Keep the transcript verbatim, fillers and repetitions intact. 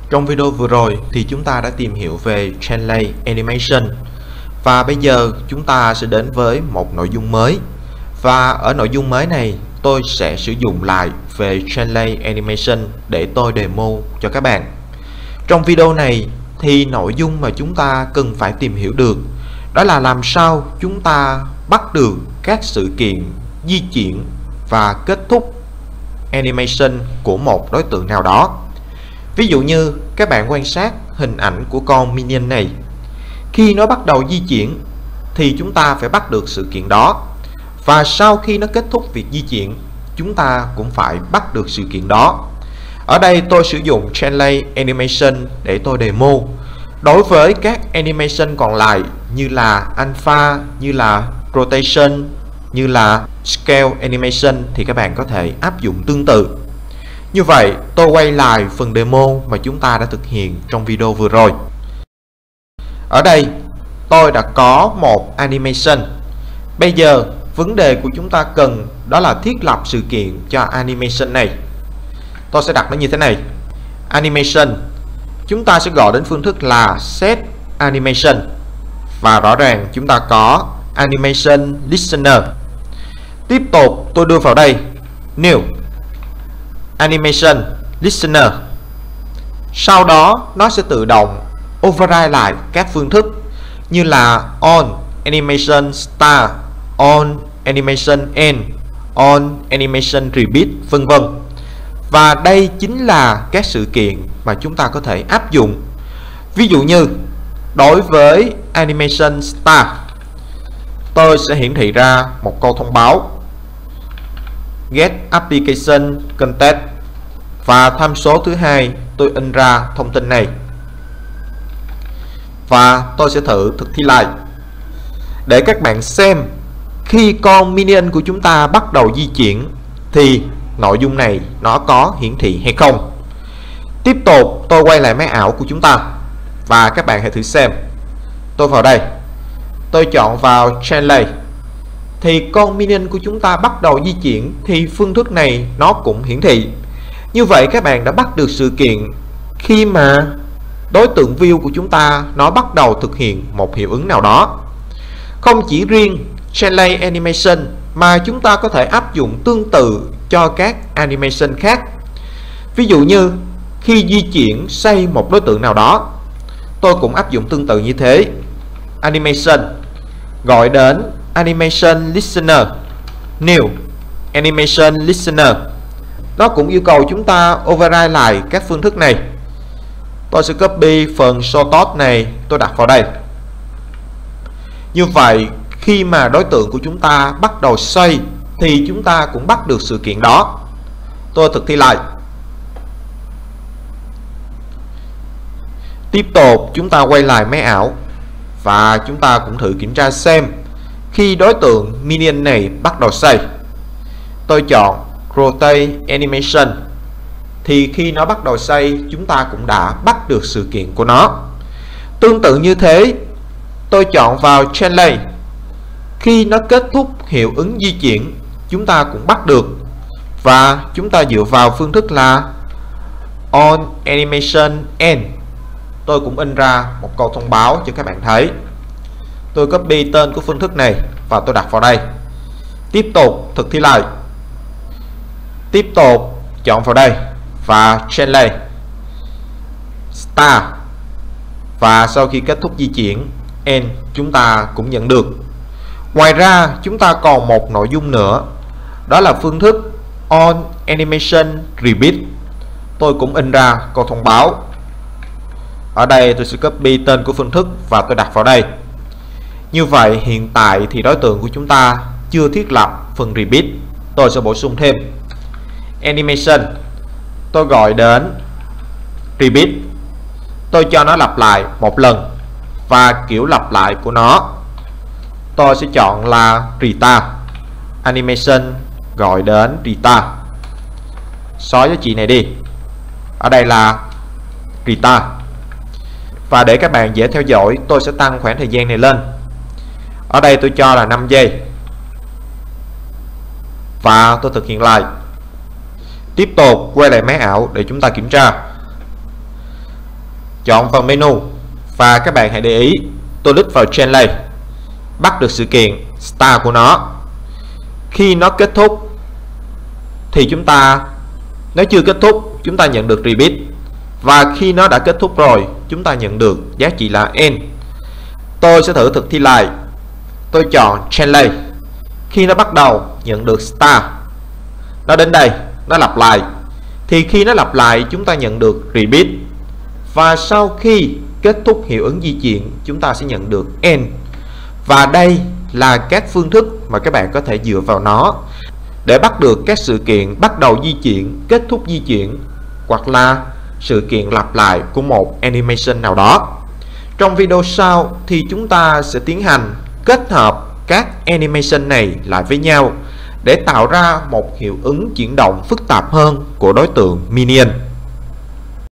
Trong video vừa rồi thì chúng ta đã tìm hiểu về Chainlay Animation và bây giờ chúng ta sẽ đến với một nội dung mới. Và ở nội dung mới này tôi sẽ sử dụng lại về Chainlay Animation để tôi demo cho các bạn. Trong video này thì nội dung mà chúng ta cần phải tìm hiểu được đó là làm sao chúng ta bắt được các sự kiện di chuyển và kết thúc animation của một đối tượng nào đó. Ví dụ như các bạn quan sát hình ảnh của con minion này, khi nó bắt đầu di chuyển thì chúng ta phải bắt được sự kiện đó, và sau khi nó kết thúc việc di chuyển chúng ta cũng phải bắt được sự kiện đó. Ở đây tôi sử dụng Chainlay Animation để tôi demo. Đối với các animation còn lại như là Alpha, như là Rotation, như là Scale Animation thì các bạn có thể áp dụng tương tự. Như vậy tôi quay lại phần demo mà chúng ta đã thực hiện trong video vừa rồi. Ở đây tôi đã có một animation. Bây giờ vấn đề của chúng ta cần đó là thiết lập sự kiện cho animation này. Tôi sẽ đặt nó như thế này: Animation. Chúng ta sẽ gọi đến phương thức là Set Animation, và rõ ràng chúng ta có Animation Listener. Tiếp tục tôi đưa vào đây New Animation Listener. Sau đó nó sẽ tự động override lại các phương thức như là On Animation Start, On Animation End, On Animation Repeat, vân vân. Và đây chính là các sự kiện mà chúng ta có thể áp dụng. Ví dụ như đối với Animation Start, tôi sẽ hiển thị ra một câu thông báo Get Application Content, và tham số thứ hai tôi in ra thông tin này, và tôi sẽ thử thực thi lại để các bạn xem khi con minion của chúng ta bắt đầu di chuyển thì nội dung này nó có hiển thị hay không. Tiếp tục tôi quay lại máy ảo của chúng ta và các bạn hãy thử xem. Tôi vào đây, tôi chọn vào Chainlay thì con minion của chúng ta bắt đầu di chuyển thì phương thức này nó cũng hiển thị. Như vậy các bạn đã bắt được sự kiện khi mà đối tượng view của chúng ta nó bắt đầu thực hiện một hiệu ứng nào đó. Không chỉ riêng Chainlay Animation mà chúng ta có thể áp dụng tương tự cho các animation khác. Ví dụ như khi di chuyển xây một đối tượng nào đó, tôi cũng áp dụng tương tự như thế. Animation, gọi đến Animation Listener, New Animation Listener. Nó cũng yêu cầu chúng ta override lại các phương thức này. Tôi sẽ copy phần shortcut này, tôi đặt vào đây. Như vậy khi mà đối tượng của chúng ta bắt đầu xoay thì chúng ta cũng bắt được sự kiện đó. Tôi thực thi lại. Tiếp tục chúng ta quay lại máy ảo và chúng ta cũng thử kiểm tra xem khi đối tượng minion này bắt đầu xoay. Tôi chọn Rotate Animation thì khi nó bắt đầu xoay chúng ta cũng đã bắt được sự kiện của nó. Tương tự như thế, tôi chọn vào Chainlay, khi nó kết thúc hiệu ứng di chuyển chúng ta cũng bắt được, và chúng ta dựa vào phương thức là On Animation End. Tôi cũng in ra một câu thông báo cho các bạn thấy. Tôi copy tên của phương thức này và tôi đặt vào đây. Tiếp tục thực thi lại. Tiếp tục chọn vào đây và Chainlay Start, và sau khi kết thúc di chuyển End chúng ta cũng nhận được. Ngoài ra chúng ta còn một nội dung nữa, đó là phương thức On Animation Repeat. Tôi cũng in ra câu thông báo. Ở đây tôi sẽ copy tên của phương thức và tôi đặt vào đây. Như vậy hiện tại thì đối tượng của chúng ta chưa thiết lập phần Repeat. Tôi sẽ bổ sung thêm Animation, tôi gọi đến Repeat. Tôi cho nó lặp lại một lần, và kiểu lặp lại của nó tôi sẽ chọn là Restart Animation, gọi đến Restart. Xóa giá trị này đi. Ở đây là Restart. Và để các bạn dễ theo dõi, tôi sẽ tăng khoảng thời gian này lên. Ở đây tôi cho là năm giây. Và tôi thực hiện lại. Tiếp tục quay lại máy ảo để chúng ta kiểm tra. chọn vào menu và các bạn hãy để ý, tôi click vào Chainlay, bắt được sự kiện start của nó. Khi nó kết thúc thì chúng ta, nếu chưa kết thúc chúng ta nhận được repeat, và khi nó đã kết thúc rồi chúng ta nhận được giá trị là end. Tôi sẽ thử thực thi lại. Tôi chọn Chainlay, khi nó bắt đầu nhận được start, nó đến đây nó lặp lại, thì khi nó lặp lại chúng ta nhận được repeat, và sau khi kết thúc hiệu ứng di chuyển chúng ta sẽ nhận được end. Và đây là các phương thức mà các bạn có thể dựa vào nó để bắt được các sự kiện bắt đầu di chuyển, kết thúc di chuyển, hoặc là sự kiện lặp lại của một animation nào đó. Trong video sau thì chúng ta sẽ tiến hành kết hợp các animation này lại với nhau để tạo ra một hiệu ứng chuyển động phức tạp hơn của đối tượng Minion.